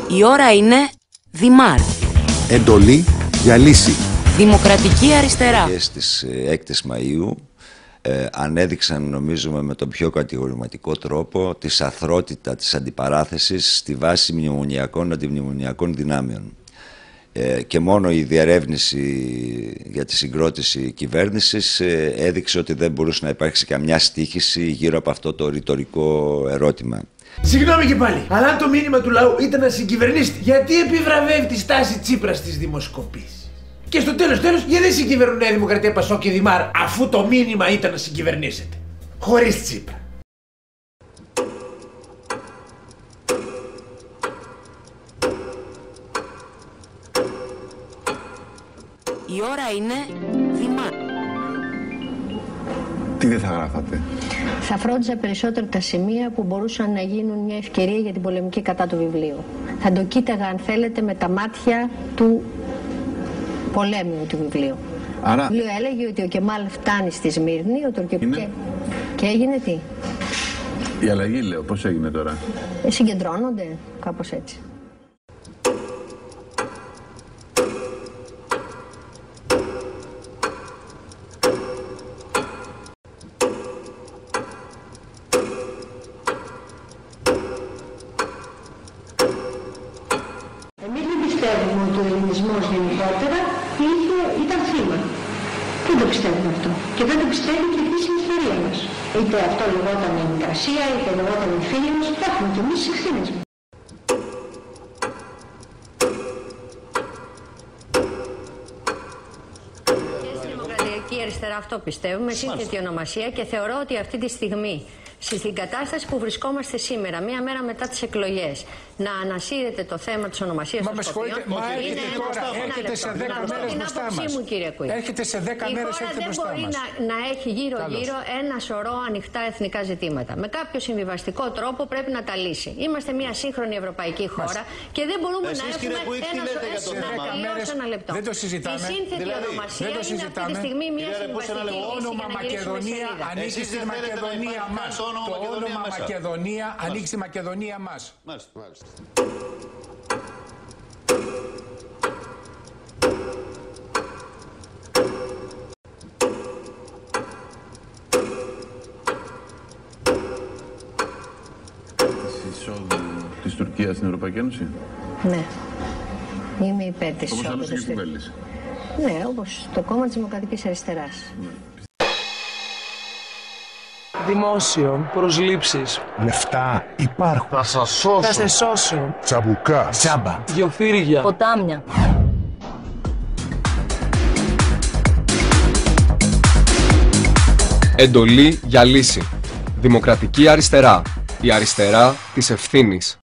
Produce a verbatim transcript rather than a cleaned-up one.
Η ώρα είναι Δημάρ. Εντολή για λύση. Δημοκρατική αριστερά. Και στις έξι Μαΐου ε, ανέδειξαν, νομίζουμε με τον πιο κατηγορηματικό τρόπο, τη σαθρότητα της αντιπαράθεσης στη βάση μνημονιακών αντιμνημονιακών δυνάμεων. Ε, και μόνο η διερεύνηση για τη συγκρότηση κυβέρνησης ε, έδειξε ότι δεν μπορούσε να υπάρξει καμιά στοίχηση γύρω από αυτό το ρητορικό ερώτημα. Συγγνώμη και πάλι, αλλά αν το μήνυμα του λαού ήταν να συγκυβερνήσετε, γιατί επιβραβεύει τη στάση Τσίπρα στις δημοσκοπήσεις? Και στο τέλος τέλος, γιατί δεν συγκυβερνούν Νέα Δημοκρατία, Πασόκ και Δημάρ, αφού το μήνυμα ήταν να συγκυβερνήσετε? Χωρίς Τσίπρα. Η ώρα είναι Δημάρ. Τι δεν θα γράφατε? Θα φρόντιζα περισσότερο τα σημεία που μπορούσαν να γίνουν μια ευκαιρία για την πολεμική κατά του βιβλίου. Θα το κοίταγα, αν θέλετε, με τα μάτια του πολέμου του βιβλίου. Άρα... Το βιβλίο έλεγε ότι ο Κεμάλ φτάνει στη Σμύρνη, ο Τουρκε... Είναι... και... και έγινε τι? Η αλλαγή, λέω, πώς έγινε τώρα? Ε, συγκεντρώνονται, κάπως έτσι. Εμείς δεν πιστεύουμε ότι ο ελληνισμός γενικότερα είχε, ήταν θύμα. Δεν το πιστεύουμε αυτό. Και δεν το πιστεύει και η επίσημη ιστορία μας. Είτε αυτό λεγόταν η Μικρασία, είτε λεγόταν η φίλη μας. Έχουμε και εμείς τις ευθύνες μας. Και στη Δημοκρατική Αριστερά αυτό πιστεύουμε, σύνθετη ονομασία, και θεωρώ ότι αυτή τη στιγμή, στην κατάσταση που βρισκόμαστε σήμερα, μία μέρα μετά τις εκλογές, να ανασύρετε το θέμα της ονομασίας των Σκοπιών. Μα έρχεται τώρα, έρχεται σε δέκα μέρες μπροστά μας. Έρχεται σε δέκα μέρες έρχεται μπροστά μας. Η χώρα δεν μπορεί να, να έχει γύρω-γύρω ένα σωρό ανοιχτά εθνικά ζητήματα. Με κάποιο συμβιβαστικό τρόπο πρέπει να τα λύσει. Είμαστε μια σύγχρονη ευρωπαϊκή χώρα και δεν μπορούμε Εσείς, να έχουμε ένα σωρό. Ένα λεπτό. Δεν το συζητάμε. Η σύνθετη δηλαδή, ονομασία δεν το είναι αυτή τη στιγμή μια συμβιβαστική λύση. Το όνομα Μακεδονία ανήκει στη Μακεδονία μας. Το όνομα Μακεδονία ανήκει στη Μακεδονία μας. Μάλιστα, μάλιστα. Εισόδου της Τουρκίας στην Ευρωπαϊκή Ένωση. Ναι. Είμαι υπέρ της Όπως εισόδου. άλλωστε και η κυβέρνηση. Ναι, όπως το κόμμα της Δημοκρατικής Αριστεράς. Δημόσιο, προσλήψεις. Λεφτά υπάρχουν. Θα σας σώσω. Θα σε σώσω. Τσαμπουκά. Τσάμπα. Γιοφύριγια. Ποτάμια. Εντολή για λύση. Δημοκρατική αριστερά. Η αριστερά της ευθύνης.